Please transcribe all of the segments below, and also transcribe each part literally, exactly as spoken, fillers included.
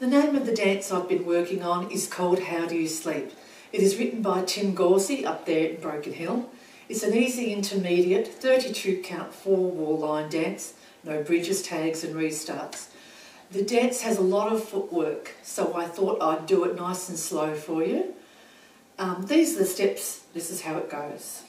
The name of the dance I've been working on is called How Do You Sleep? It is written by Tim Gorsey up there in Broken Hill. It's an easy intermediate thirty-two count four wall line dance, no bridges, tags and restarts. The dance has a lot of footwork, so I thought I'd do it nice and slow for you. Um, these are the steps, this is how it goes.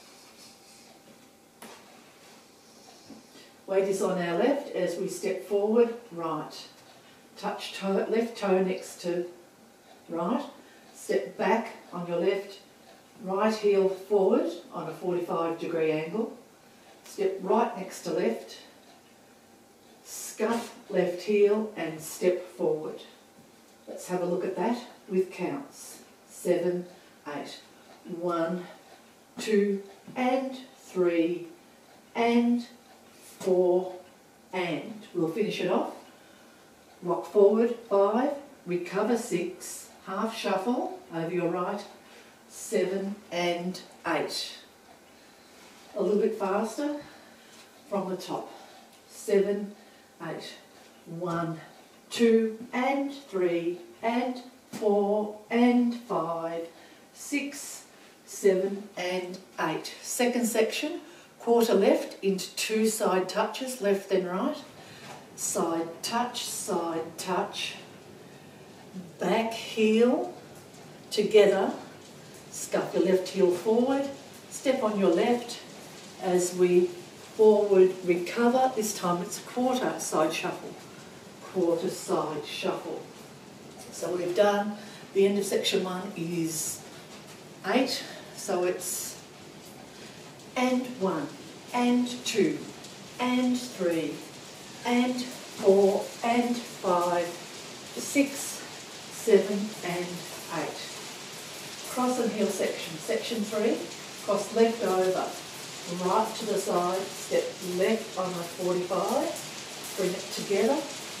Weight is on our left as we step forward, right. Touch toe, left toe next to right. Step back on your left, right heel forward on a forty-five degree angle. Step right next to left. Scuff left heel and step forward. Let's have a look at that with counts. Seven, eight. One, two, and three, and four, and. We'll finish it off. Rock forward, five, recover, six, half shuffle over your right, seven and eight. A little bit faster from the top. Seven, eight. One, two, and three, and four, and five, six, seven, and eight. Second section, quarter left into two side touches, left then right. Side touch, side touch, back heel, together, scuff your left heel forward, step on your left as we forward recover. This time it's quarter side shuffle, quarter side shuffle. So we've done, the end of section one is eight, so it's and one, and two, and three, and four, and five, six, seven, and eight. Cross and heel section. Section three, cross left over, right to the side, step left on a forty-five, bring it together.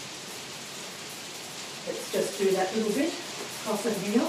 Let's just do that little bit. Cross and heel,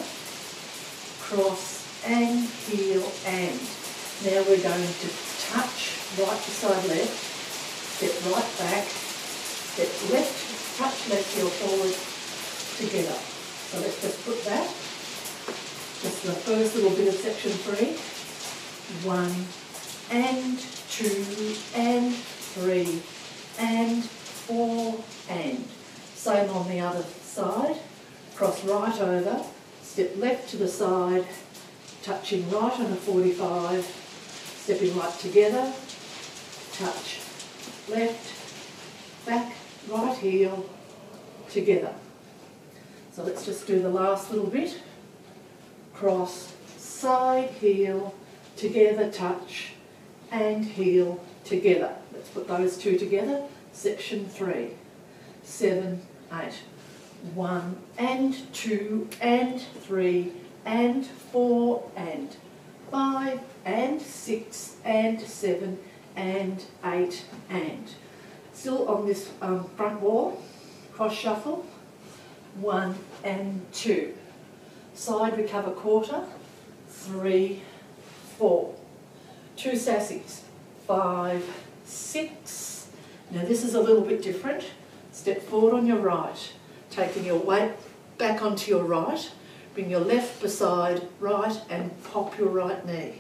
cross and heel and. Now we're going to touch right to side left, step right back, step left, touch left heel forward, together. So let's just put that, just the first little bit of section three. One, and two, and three, and four, and. Same on the other side. Cross right over, step left to the side, touching right on a forty-five, stepping right together, touch left, back, right heel, together. So let's just do the last little bit. Cross, side, heel, together, touch, and heel, together. Let's put those two together. Section three. Seven, eight. One, and two, and three, and four, and five, and six, and seven, and eight, and. Still on this um, front wall, cross shuffle, one and two. Side recover quarter, three, four. Two sassies, five, six. Now this is a little bit different. Step forward on your right, taking your weight back onto your right, bring your left beside right and pop your right knee.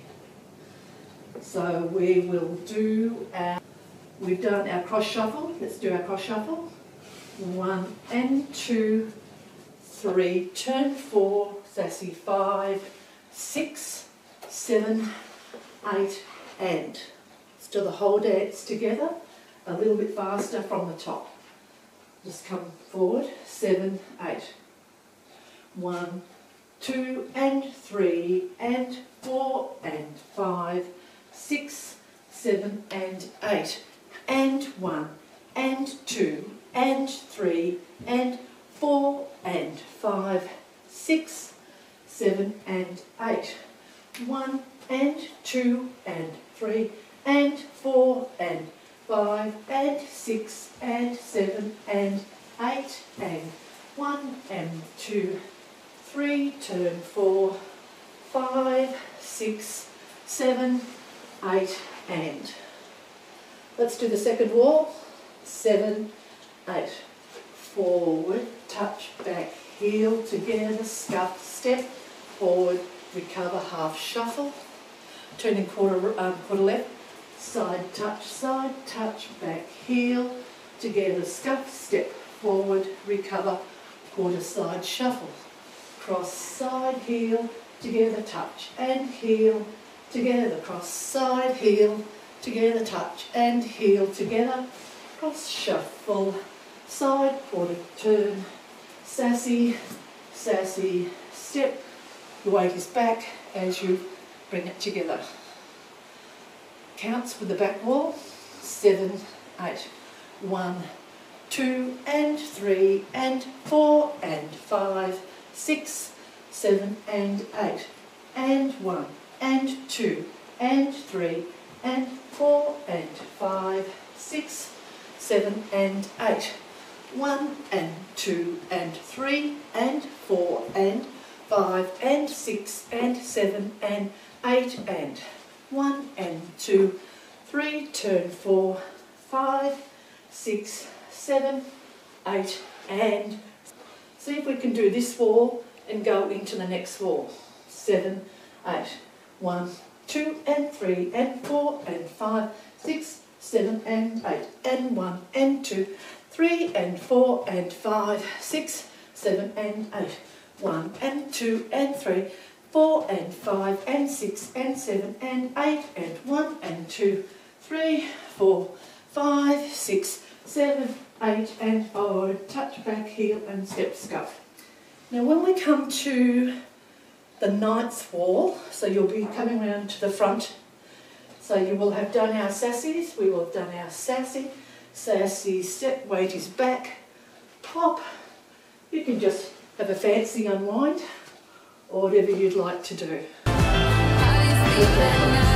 So we will do our, we've done our cross shuffle, let's do our cross shuffle. One and two, three, turn four, sassy five, six, seven, eight, and. Let's do the whole dance together, a little bit faster from the top. Just come forward, seven, eight. One, two, and three, and four, and five, six, seven, and eight. And one, and two, and three, and four, and five, six, seven, and eight. One, and two, and three, and four, and five, and six, and seven, and eight, and one, and two, three, turn four, five, six, seven, eight, and. Let's do the second wall. Seven, eight. Forward, touch, back, heel together, scuff, step, forward, recover, half shuffle, turning quarter, um, quarter left, side touch, side touch, back heel, together, scuff, step, forward, recover, quarter side shuffle, cross side heel, together, touch and heel, together, cross side heel, together, touch and heel, together, cross shuffle, side quarter turn, sassy, sassy, step, your weight is back as you bring it together. Counts with the back wall, seven, eight, one, two and three and four and five, six, seven and eight, and one and two and three and four and five, six, seven and eight, one and two and three and four and five and six and seven and eight and one and two, three, turn four, five, six, seven, eight, and see if we can do this wall and go into the next wall. Seven, eight, one, two and three and four and five, six, seven and eight, and one and two, three and four and five, six, seven and eight, one and two and three, four and five and six and seven and eight, and one and two, three, four, five, six, seven, eight, and forward, touch back heel and step scuff. Now when we come to the ninth wall, so you'll be coming round to the front, so you will have done our sassies, we will have done our sassy, sassy, step, weight is back, pop, you can just have a fancy unwind, or whatever you'd like to do.